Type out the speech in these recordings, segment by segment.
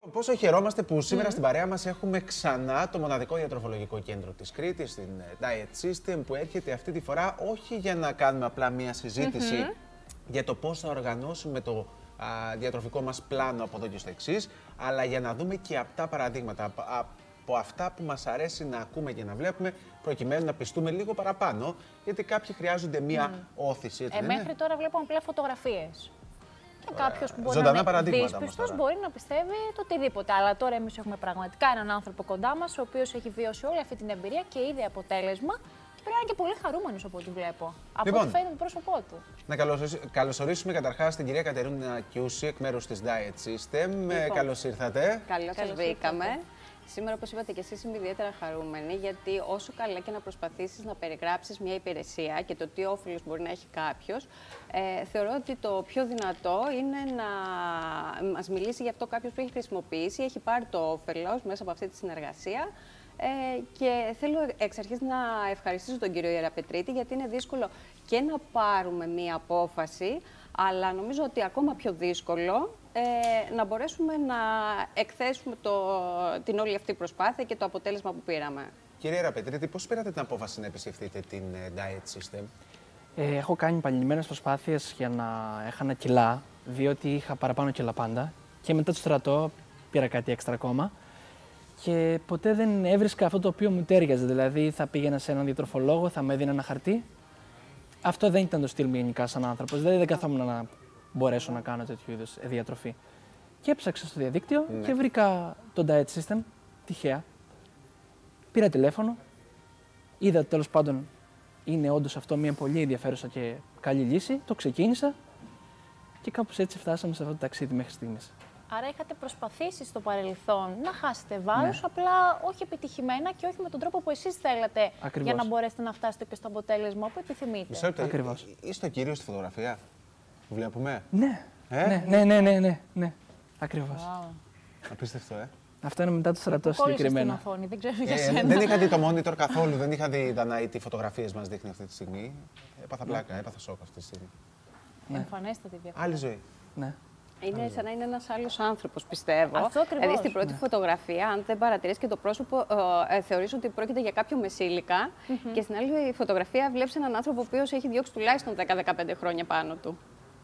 Πόσο χαιρόμαστε που σήμερα στην παρέα μας έχουμε ξανά το μοναδικό διατροφολογικό κέντρο της Κρήτης, την Diet System, που έρχεται αυτή τη φορά όχι για να κάνουμε απλά μία συζήτηση για το πώς θα οργανώσουμε το διατροφικό μας πλάνο από εδώ και στο εξής, αλλά για να δούμε και απτά παραδείγματα από αυτά που μας αρέσει να ακούμε και να βλέπουμε, προκειμένου να πιστούμε λίγο παραπάνω, γιατί κάποιοι χρειάζονται μία όθηση. Έτσι, μέχρι τώρα βλέπω απλά φωτογραφίες. Και κάποιος που μπορεί ζωντανά να είναι δύσπιστος μπορεί να πιστεύει το οτιδήποτε. Αλλά τώρα εμείς έχουμε πραγματικά έναν άνθρωπο κοντά μας, ο οποίος έχει βιώσει όλη αυτή την εμπειρία και είδε αποτέλεσμα. Και πρέπει να είναι και πολύ χαρούμενος από ό,τι βλέπω. Από ό,τι φαίνεται το πρόσωπό του. Να καλωσορίσουμε καταρχάς την κυρία Κατερίνα Κιούση, εκ μέρους της Diet System. Καλώς ήρθατε. Καλώς σας βρήκαμε. Σήμερα, όπως είπατε και εσείς, είμαι ιδιαίτερα χαρούμενη, γιατί όσο καλά και να προσπαθήσεις να περιγράψεις μια υπηρεσία και το τι όφελος μπορεί να έχει κάποιος, θεωρώ ότι το πιο δυνατό είναι να μας μιλήσει γι' αυτό κάποιος που έχει χρησιμοποιήσει, έχει πάρει το όφελος μέσα από αυτή τη συνεργασία. Και θέλω εξ αρχής να ευχαριστήσω τον κύριο Ιεραπετρίτη, γιατί είναι δύσκολο και να πάρουμε μία απόφαση, αλλά νομίζω ότι ακόμα πιο δύσκολο να μπορέσουμε να εκθέσουμε την όλη αυτή προσπάθεια και το αποτέλεσμα που πήραμε. Κύριε Ιεραπετρίτη, πώς πήρατε την απόφαση να επισκεφτείτε την Diet System? Έχω κάνει επανειλημμένες προσπάθειες για να έχανα κιλά, διότι είχα παραπάνω κιλά πάντα και μετά το στρατό πήρα κάτι έξτρα ακόμα. Και ποτέ δεν έβρισκα αυτό το οποίο μου τέριαζε. Δηλαδή, θα πήγαινα σε έναν διατροφολόγο, θα με έδινε ένα χαρτί. Αυτό δεν ήταν το στυλ μου γενικά σαν άνθρωπος. Δηλαδή, δεν καθόμουν να μπορέσω να κάνω τέτοιου είδους διατροφή. Και έψαξα στο διαδίκτυο και βρήκα το Diet System, τυχαία. Πήρα τηλέφωνο, είδα ότι τέλος πάντων είναι όντως αυτό μια πολύ ενδιαφέρουσα και καλή λύση. Το ξεκίνησα και κάπως έτσι φτάσαμε σε αυτό το ταξίδι μέχρι στιγμής. Άρα είχατε προσπαθήσει στο παρελθόν να χάσετε βάρος, απλά όχι επιτυχημένα και όχι με τον τρόπο που εσείς θέλατε. Ακριβώς. Για να μπορέσετε να φτάσετε και στο αποτέλεσμα που επιθυμείτε. Ακριβώς. Είστε ο κύριος στη φωτογραφία που βλέπουμε? Ναι. Ναι. Ακριβώς. Wow. Απίστευτο, Αυτό είναι μετά το στρατό συγκεκριμένα. Οθόνη, δεν ξέρω για σένα. Δεν είχα δει το monitor καθόλου, δεν είχα δει τι φωτογραφίες μας δείχνει αυτή τη στιγμή. Έπαθα πλάκα, έπαθα σοκ αυτή τη στιγμή. Εμφανέστατη διαφορά. Άλλη ζωή. Ναι. Είναι σαν να είναι ένας άλλος άνθρωπος, πιστεύω. Αυτό ακριβώς. Δηλαδή, στην πρώτη φωτογραφία, αν δεν παρατηρείς και το πρόσωπο, θεωρείς ότι πρόκειται για κάποιο μεσήλικα. Και στην άλλη φωτογραφία βλέπεις έναν άνθρωπο ο οποίος έχει διώξει τουλάχιστον 10-15 χρόνια πάνω του.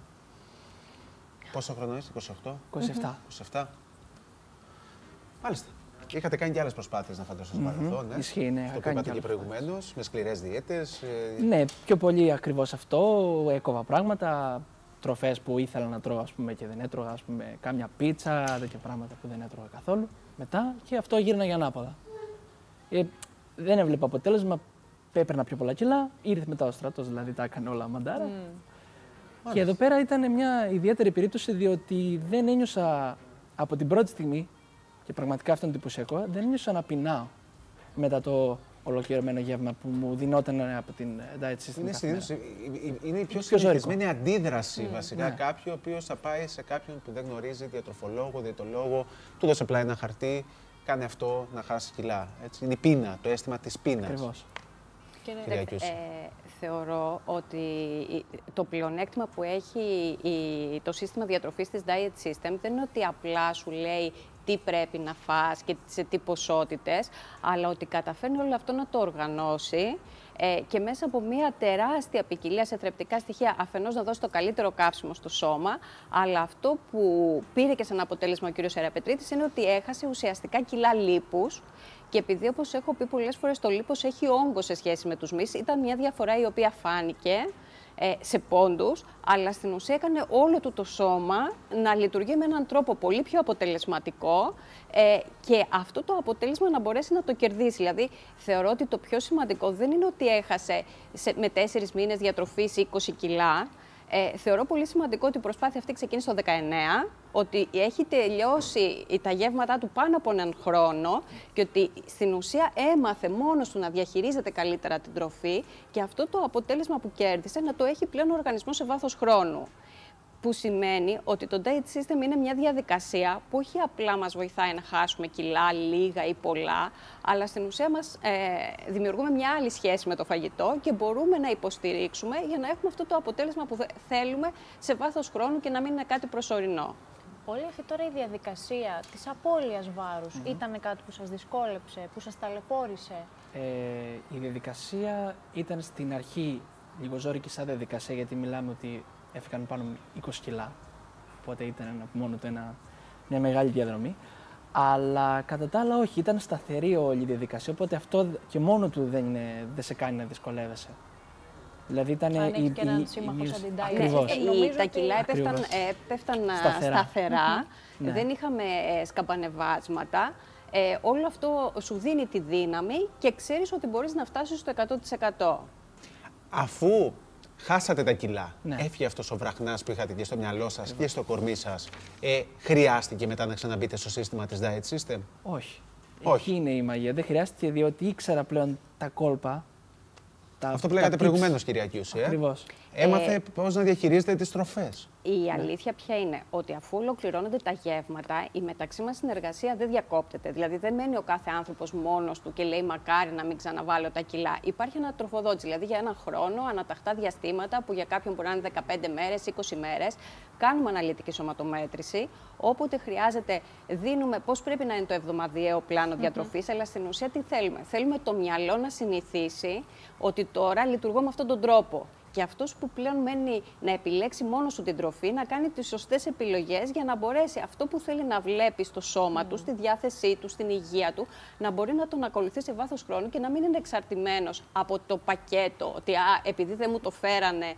Πόσο χρόνο είσαι, 28? 27. Μάλιστα. Είχατε κάνει και άλλες προσπάθειες να φανταστώ στο παρελθόν. Ισχύει, ναι. Αυτό που είπατε και προηγουμένως, με σκληρές διέτες. Ναι, πιο πολύ ακριβώς αυτό. Έκοβα πράγματα. Τροφές που ήθελα να τρώω, ας πούμε, και δεν έτρωγα, ας πούμε, κάμια πίτσα, τέτοια πράγματα που δεν έτρωγα καθόλου. Μετά και αυτό γύρναγε ανάποδα. Δεν έβλεπα αποτέλεσμα, έπαιρνα πιο πολλά κιλά, ήρθε μετά ο στρατός, δηλαδή τα έκανε όλα μαντάρα. Και εδώ πέρα ήταν μια ιδιαίτερη περίπτωση, διότι δεν ένιωσα από την πρώτη στιγμή, και πραγματικά αυτό είναι εντυπωσιακό, δεν ένιωσα να πεινάω μετά το ολοκληρωμένο γεύμα που μου δινόταν από την Diet System. Είναι η πιο συνηθισμένη αντίδραση βασικά κάποιου ο οποίος θα πάει σε κάποιον που δεν γνωρίζει, διατροφολόγο, διαιτολόγο, του δώσε απλά ένα χαρτί, κάνε αυτό να χάσει κιλά. Έτσι. Είναι η πείνα, το αίσθημα της πείνας. Ακριβώς. Θεωρώ ότι το πλεονέκτημα που έχει το σύστημα διατροφής της Diet System δεν είναι ότι απλά σου λέει τι πρέπει να φας και σε τι ποσότητες, αλλά ότι καταφέρνει όλο αυτό να το οργανώσει και μέσα από μια τεράστια ποικιλία σε θρεπτικά στοιχεία αφενός να δώσει το καλύτερο καύσιμο στο σώμα, αλλά αυτό που πήρε και σαν αποτέλεσμα ο κ. Ιεραπετρίτης είναι ότι έχασε ουσιαστικά κιλά λίπους. Και επειδή, όπως έχω πει πολλές φορές, το λίπος έχει όγκο σε σχέση με τους μυς, ήταν μια διαφορά η οποία φάνηκε σε πόντους, αλλά στην ουσία έκανε όλο του το σώμα να λειτουργεί με έναν τρόπο πολύ πιο αποτελεσματικό και αυτό το αποτέλεσμα να μπορέσει να το κερδίσει. Δηλαδή, θεωρώ ότι το πιο σημαντικό δεν είναι ότι έχασε με 4 μήνες διατροφής 20 κιλά. Θεωρώ πολύ σημαντικό ότι η προσπάθεια αυτή ξεκίνησε το 19, ότι έχει τελειώσει τα γεύματά του πάνω από έναν χρόνο και ότι στην ουσία έμαθε μόνος του να διαχειρίζεται καλύτερα την τροφή και αυτό το αποτέλεσμα που κέρδισε να το έχει πλέον ο οργανισμός σε βάθος χρόνου. Που σημαίνει ότι το Diet System είναι μια διαδικασία που όχι απλά μας βοηθάει να χάσουμε κιλά, λίγα ή πολλά, αλλά στην ουσία μας δημιουργούμε μια άλλη σχέση με το φαγητό και μπορούμε να υποστηρίξουμε για να έχουμε αυτό το αποτέλεσμα που θέλουμε σε βάθος χρόνου και να μην είναι κάτι προσωρινό. Όλη αυτή τώρα η διαδικασία της απώλειας βάρους ήταν κάτι που σας δυσκόλεψε, που σας ταλαιπώρησε? Η διαδικασία ήταν στην αρχή λίγο ζώρικη σαν διαδικασία, γιατί μιλάμε ότι έφυγαν πάνω 20 κιλά. Οπότε ήταν μόνο του μια μεγάλη διαδρομή. Αλλά κατά τα άλλα όχι, ήταν σταθερή όλη η διαδικασία, οπότε αυτό και μόνο του δεν σε κάνει να δυσκολεύεσαι. Δηλαδή ήταν αν έχει και έναν σύμμαχο σαν την Ακριβώς. Τα κιλά έπεφταν σταθερά, δεν είχαμε σκαμπανεβάσματα. Όλο αυτό σου δίνει τη δύναμη και ξέρεις ότι μπορείς να φτάσεις στο 100%. Αφού χάσατε τα κιλά, έφυγε αυτός ο βραχνάς που είχατε και στο μυαλό σας και στο κορμί σας, χρειάστηκε μετά να ξαναμπείτε στο σύστημα της Diet System? Όχι. Όχι. Εκεί είναι η μαγεία. Δεν χρειάστηκε, διότι ήξερα πλέον τα κόλπα. Αυτό που λέγατε προηγουμένως, κυρία Κιούση. Ακριβώς. Έμαθε πώς να διαχειρίζετε τις τροφές. Η αλήθεια ποια είναι? Ότι αφού ολοκληρώνονται τα γεύματα, η μεταξύ μας συνεργασία δεν διακόπτεται. Δηλαδή δεν μένει ο κάθε άνθρωπος μόνος του και λέει μακάρι να μην ξαναβάλω τα κιλά. Υπάρχει ένα τροφοδότης, δηλαδή για έναν χρόνο, αναταχτά διαστήματα, που για κάποιον μπορεί να είναι 15 μέρες, 20 μέρες. Κάνουμε αναλυτική σωματομέτρηση. Όποτε χρειάζεται, δίνουμε πώς πρέπει να είναι το εβδομαδιαίο πλάνο διατροφής. Αλλά στην ουσία τι θέλουμε? Θέλουμε το μυαλό να συνηθίσει ότι τώρα λειτουργώ με αυτόν τον τρόπο. Και αυτός που πλέον μένει να επιλέξει μόνο σου την τροφή, να κάνει τις σωστές επιλογές για να μπορέσει αυτό που θέλει να βλέπει στο σώμα του, στη διάθεσή του, στην υγεία του, να μπορεί να τον ακολουθεί σε βάθος χρόνου και να μην είναι εξαρτημένος από το πακέτο, ότι επειδή δεν μου το φέρανε,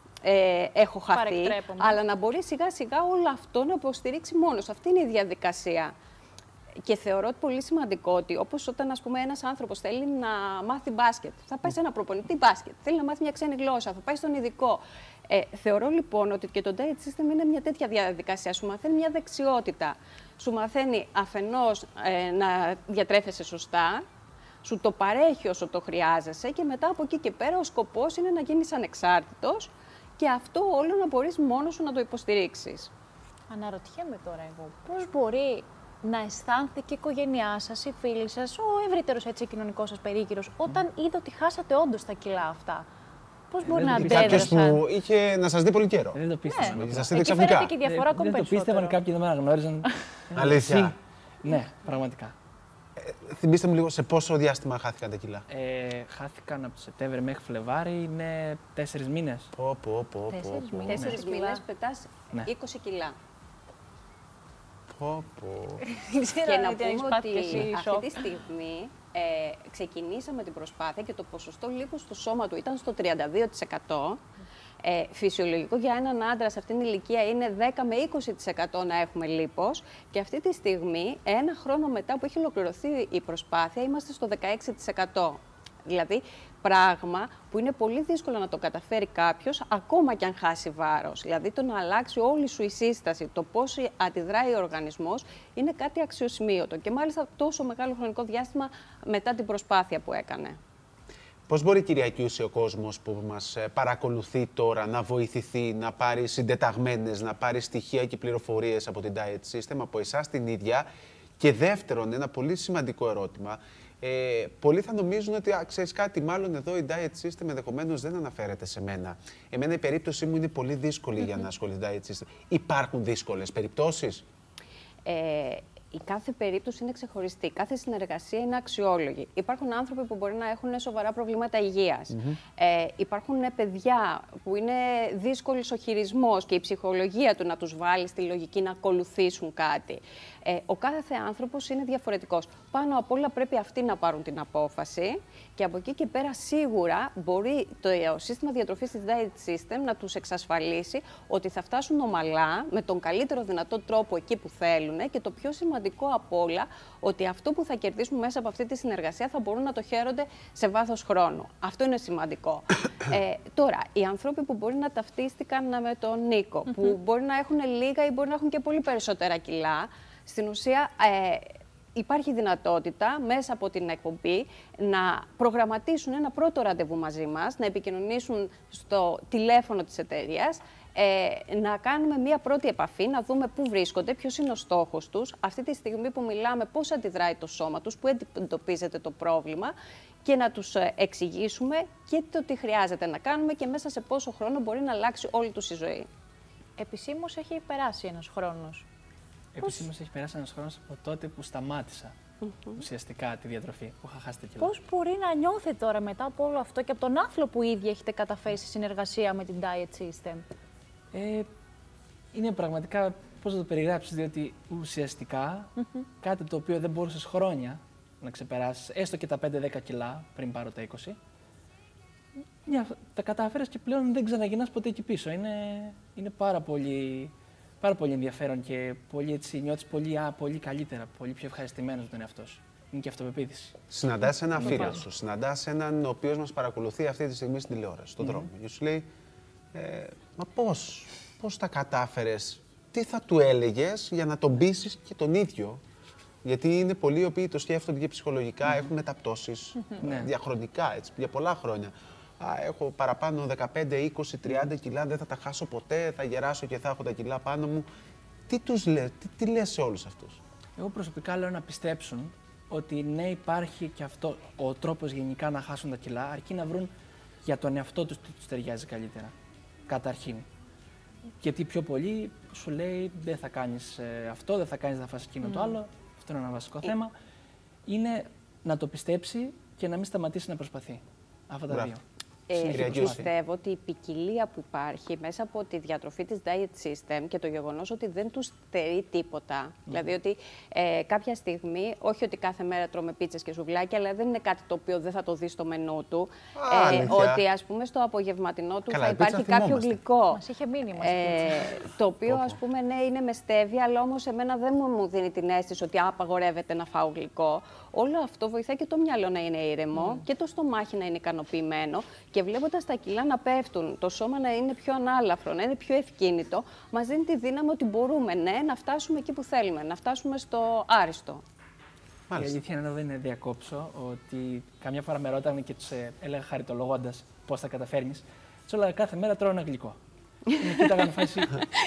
έχω χαθεί, αλλά να μπορεί σιγά σιγά όλο αυτό να υποστηρίξει μόνος. Αυτή είναι η διαδικασία. Και θεωρώ πολύ σημαντικό ότι, όπως όταν ένας άνθρωπος θέλει να μάθει μπάσκετ, θα πάει σε ένα προπονητή μπάσκετ. Θέλει να μάθει μια ξένη γλώσσα, θα πάει στον ειδικό. Θεωρώ λοιπόν ότι και το diet system είναι μια τέτοια διαδικασία. Σου μαθαίνει μια δεξιότητα. Σου μαθαίνει αφενός να διατρέφεσαι σωστά, σου το παρέχει όσο το χρειάζεσαι και μετά από εκεί και πέρα ο σκοπός είναι να γίνεις ανεξάρτητος και αυτό όλο να μπορείς μόνος σου να το υποστηρίξεις. Αναρωτιέμαι τώρα εγώ, πώς μπορεί να αισθάνθηκε η οικογένειά σας, οι φίλοι σας, ο ευρύτερος κοινωνικός σας περίγυρος, όταν είδε ότι χάσατε όντως τα κιλά αυτά? Πώς μπορεί να αντέδρασαν? Κάποιος που είχε να σας δει πολύ καιρό. Δεν το πίστευαν. Σας είδε ξαφνικά. Και η διαφορά ακόμη δεν το πίστευαν, κάποιοι δεν με αναγνώριζαν. Αλήθεια? Ναι, πραγματικά. Θυμήστε μου λίγο σε πόσο διάστημα χάθηκαν τα κιλά. Χάθηκαν από το Σεπτέμβρη μέχρι Φλεβάρι, είναι 4 μήνες. 4 μήνες πετάς 20 κιλά. Και να πούμε ότι αυτή τη στιγμή ξεκινήσαμε την προσπάθεια και το ποσοστό λίπους στο σώμα του ήταν στο 32%. Φυσιολογικό για έναν άντρα σε αυτήν την ηλικία είναι 10 με 20% να έχουμε λίπος και αυτή τη στιγμή, ένα χρόνο μετά που έχει ολοκληρωθεί η προσπάθεια, είμαστε στο 16%. Δηλαδή, πράγμα που είναι πολύ δύσκολο να το καταφέρει κάποιος, ακόμα και αν χάσει βάρος. Δηλαδή, το να αλλάξει όλη σου η σύσταση, το πώς αντιδράει ο οργανισμός, είναι κάτι αξιοσημείωτο. Και μάλιστα τόσο μεγάλο χρονικό διάστημα μετά την προσπάθεια που έκανε. Πώς μπορεί, κυρία Κιούση, ο κόσμος που μας παρακολουθεί τώρα να βοηθηθεί, να πάρει συντεταγμένες, να πάρει στοιχεία και πληροφορίες από την Diet System, από εσάς την ίδια? Και δεύτερον, ένα πολύ σημαντικό ερώτημα. Πολλοί θα νομίζουν ότι, ξέρεις κάτι, μάλλον εδώ η Diet System ενδεχομένως δεν αναφέρεται σε μένα. Εμένα η περίπτωσή μου είναι πολύ δύσκολη για να ασχοληθεί Diet System. Υπάρχουν δύσκολες περιπτώσεις? Η κάθε περίπτωση είναι ξεχωριστή. Κάθε συνεργασία είναι αξιόλογη. Υπάρχουν άνθρωποι που μπορεί να έχουν σοβαρά προβλήματα υγείας. Υπάρχουν παιδιά που είναι δύσκολος ο χειρισμός και η ψυχολογία του να τους βάλει στη λογική να ακολουθήσουν κάτι. Ο κάθε άνθρωπος είναι διαφορετικός. Πάνω απ' όλα πρέπει αυτοί να πάρουν την απόφαση και από εκεί και πέρα σίγουρα μπορεί το σύστημα διατροφής της Diet System να τους εξασφαλίσει ότι θα φτάσουν ομαλά, με τον καλύτερο δυνατό τρόπο εκεί που θέλουν και το πιο σημαντικό απ' όλα, ότι αυτό που θα κερδίσουν μέσα από αυτή τη συνεργασία θα μπορούν να το χαίρονται σε βάθος χρόνου. Αυτό είναι σημαντικό. Τώρα, οι άνθρωποι που μπορεί να ταυτίστηκαν με τον Νίκο, που μπορεί να έχουν λίγα ή μπορεί να έχουν και πολύ περισσότερα κιλά, στην ουσία υπάρχει δυνατότητα μέσα από την εκπομπή να προγραμματίσουν ένα πρώτο ραντεβού μαζί μας, να επικοινωνήσουν στο τηλέφωνο της εταιρείας, να κάνουμε μία πρώτη επαφή, να δούμε πού βρίσκονται, ποιος είναι ο στόχος τους, αυτή τη στιγμή που μιλάμε πώς αντιδράει το σώμα τους, πού εντοπίζεται το πρόβλημα και να τους εξηγήσουμε και το τι χρειάζεται να κάνουμε και μέσα σε πόσο χρόνο μπορεί να αλλάξει όλη τους η ζωή. Επισήμως έχει περάσει ένας χρόνος. Επισήμως έχει περάσει ένας χρόνος από τότε που σταμάτησα ουσιαστικά τη διατροφή, που είχα χάσει τα κιλά. Πώς μπορεί να νιώθετε τώρα μετά από όλο αυτό και από τον άθλο που ήδη έχετε καταφέρει σε συνεργασία με την Diet System? Είναι πραγματικά, πώς να το περιγράψεις, διότι ουσιαστικά κάτι το οποίο δεν μπορούσες χρόνια να ξεπεράσεις, έστω και τα 5-10 κιλά πριν πάρω τα 20, τα κατάφερες και πλέον δεν ξαναγυρνάς ποτέ εκεί πίσω. Είναι πάρα πολύ ενδιαφέρον και πολύ, έτσι, νιώθεις πολύ καλύτερα, πολύ πιο ευχαριστημένος με τον εαυτό σου. Είναι και αυτοπεποίθηση. Συναντάς ένα φίλο σου, συναντάς έναν ο οποίος μας παρακολουθεί αυτή τη στιγμή στην τηλεόραση, στον δρόμο. Και σου λέει, μα πώς τα κατάφερες, τι θα του έλεγες για να τον πείσεις και τον ίδιο? Γιατί είναι πολλοί οι οποίοι το σκέφτονται και ψυχολογικά, έχουν μεταπτώσεις διαχρονικά, έτσι, για πολλά χρόνια. Έχω παραπάνω 15, 20, 30 κιλά, δεν θα τα χάσω ποτέ, θα γεράσω και θα έχω τα κιλά πάνω μου. Τι τους λες, τι λες σε όλους αυτούς? Εγώ προσωπικά λέω να πιστέψουν ότι ναι, υπάρχει και αυτό ο τρόπος γενικά να χάσουν τα κιλά, αρκεί να βρουν για τον εαυτό τους τι τους ταιριάζει καλύτερα, καταρχήν. Γιατί πιο πολύ σου λέει δεν θα κάνεις αυτό, δεν θα κάνεις, θα φας εκείνο το άλλο, αυτό είναι ένα βασικό θέμα. Είναι να το πιστέψει και να μην σταματήσει να προσπαθεί. Αυτά τα δύο. Πιστεύω ότι η ποικιλία που υπάρχει μέσα από τη διατροφή της Diet System και το γεγονός ότι δεν τους στερεί τίποτα, δηλαδή ότι κάποια στιγμή, όχι ότι κάθε μέρα τρώμε πίτσες και σουβλάκια, αλλά δεν είναι κάτι το οποίο δεν θα το δει στο μενού του, ότι ας πούμε στο απογευματινό του θα υπάρχει κάποιο γλυκό. Μας είχε μείνει το οποίο ας πούμε ναι, είναι με στέβια, αλλά όμως εμένα δεν μου δίνει την αίσθηση ότι απαγορεύεται να φάω γλυκό. Όλο αυτό βοηθάει και το μυαλό να είναι ήρεμο και το στομάχι να είναι ικανοποιημένο. Και βλέποντας τα κιλά να πέφτουν, το σώμα να είναι πιο ανάλαφρο, να είναι πιο ευκίνητο, μας δίνει τη δύναμη ότι μπορούμε να φτάσουμε εκεί που θέλουμε, να φτάσουμε στο άριστο. Η αλήθεια είναι, δεν διακόψω, ότι καμιά φορά με ρώτανε και τους έλεγα χαριτολογώντας πώς θα καταφέρνεις. Τους έλεγα κάθε μέρα τρώω ένα γλυκό. Κοίταγαν φάση.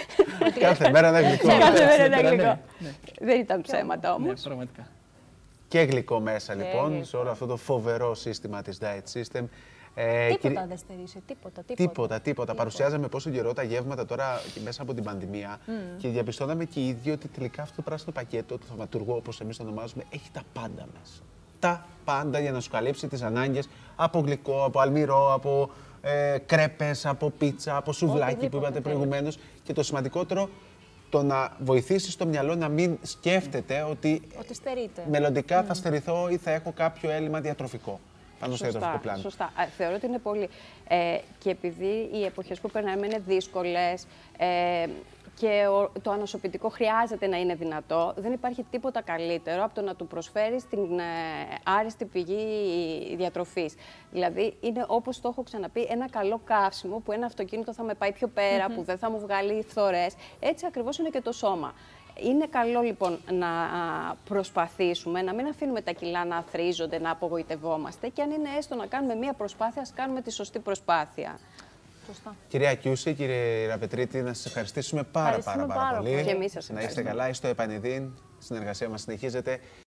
Κάθε μέρα ένα γλυκό. Κάθε μέρα ένα γλυκό. Δεν ήταν ψέματα όμως. Ναι, πραγματικά. Και γλυκό μέσα λοιπόν, σε όλο αυτό το φοβερό σύστημα της Diet System. Τίποτα δεν στερήσε, τίποτα. Παρουσιάζαμε πόσο καιρό τα γεύματα τώρα μέσα από την πανδημία και διαπιστώναμε και οι ίδιοι ότι τελικά αυτό το πράσινο πακέτο, το θαυματουργό όπως εμείς το ονομάζουμε, έχει τα πάντα μέσα. Τα πάντα για να σου καλύψει τις ανάγκες από γλυκό, από αλμυρό, από κρέπες, από πίτσα, από σουβλάκι που είπατε προηγουμένως. Και το σημαντικότερο, το να βοηθήσεις το μυαλό να μην σκέφτεται ότι μελλοντικά θα στερηθώ ή θα έχω κάποιο έλλειμμα διατροφικό. Πάνω στο διατροφικό πλάνο. Σωστά. Θεωρώ ότι είναι πολύ. Και επειδή οι εποχές που περνάμε είναι δύσκολες και το ανοσοποιητικό χρειάζεται να είναι δυνατό, δεν υπάρχει τίποτα καλύτερο από το να του προσφέρεις την άριστη πηγή διατροφής. Δηλαδή, είναι όπως το έχω ξαναπεί, ένα καλό καύσιμο που ένα αυτοκίνητο θα με πάει πιο πέρα, που δεν θα μου βγάλει φθορές. Έτσι ακριβώς είναι και το σώμα. Είναι καλό λοιπόν να προσπαθήσουμε, να μην αφήνουμε τα κιλά να αθροίζονται, να απογοητευόμαστε και αν είναι έστω να κάνουμε μία προσπάθεια, ας κάνουμε τη σωστή προσπάθεια. Σωστά. Κυρία Κιούση, κύριε Ραπετρίτη, να σας ευχαριστήσουμε πάρα πολύ. Και εμείς σας ευχαριστούμε. Να είστε καλά, είστε επανειδήν, η συνεργασία μας συνεχίζεται.